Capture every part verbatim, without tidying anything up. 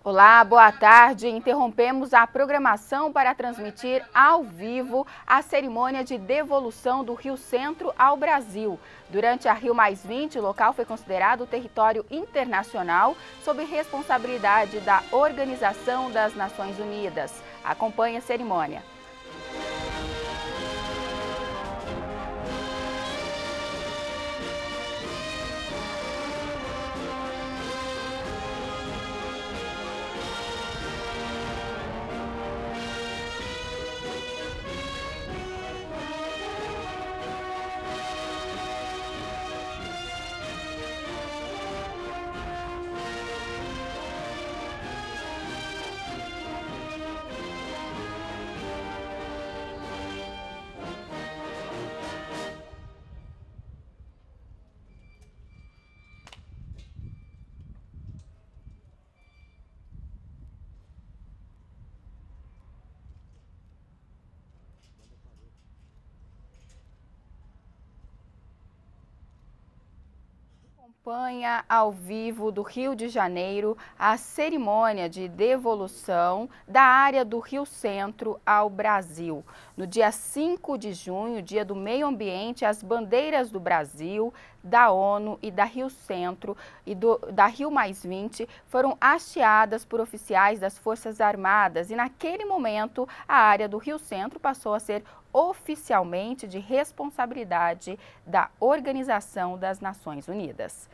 Olá, boa tarde. Interrompemos a programação para transmitir ao vivo a cerimônia de devolução do Rio Centro ao Brasil. Durante a Rio mais vinte, o local foi considerado território internacional sob responsabilidade da Organização das Nações Unidas. Acompanhe a cerimônia. Acompanha ao vivo do Rio de Janeiro a cerimônia de devolução da área do Rio Centro ao Brasil. No dia cinco de junho, dia do meio ambiente, as bandeiras do Brasil, da ONU e da Rio Centro e do, da Rio mais vinte foram hasteadas por oficiais das Forças Armadas e naquele momento a área do Rio Centro passou a ser oficialmente de responsabilidade da Organização das Nações Unidas.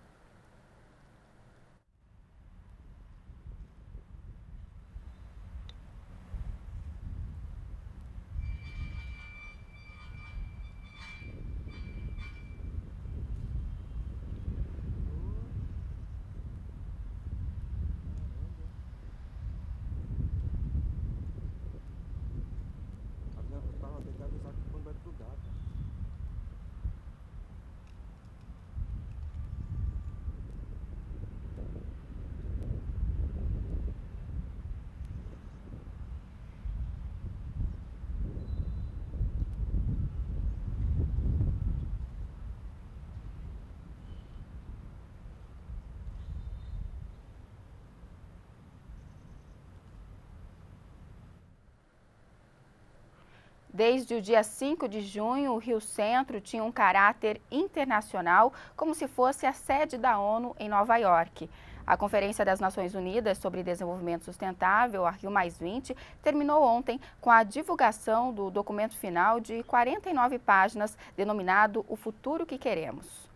Desde o dia cinco de junho, o Rio Centro tinha um caráter internacional, como se fosse a sede da ONU em Nova York. A Conferência das Nações Unidas sobre Desenvolvimento Sustentável, a Rio mais vinte, terminou ontem com a divulgação do documento final de quarenta e nove páginas, denominado O Futuro que Queremos.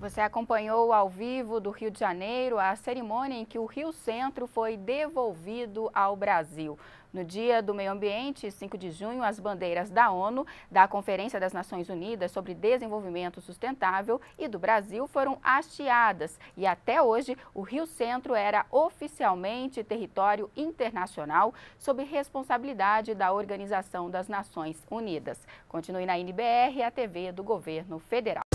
Você acompanhou ao vivo do Rio de Janeiro a cerimônia em que o Rio Centro foi devolvido ao Brasil. No Dia do Meio Ambiente, cinco de junho, as bandeiras da ONU, da Conferência das Nações Unidas sobre Desenvolvimento Sustentável e do Brasil foram hasteadas. E até hoje, o Rio Centro era oficialmente território internacional sob responsabilidade da Organização das Nações Unidas. Continue na N B R, a T V do Governo Federal.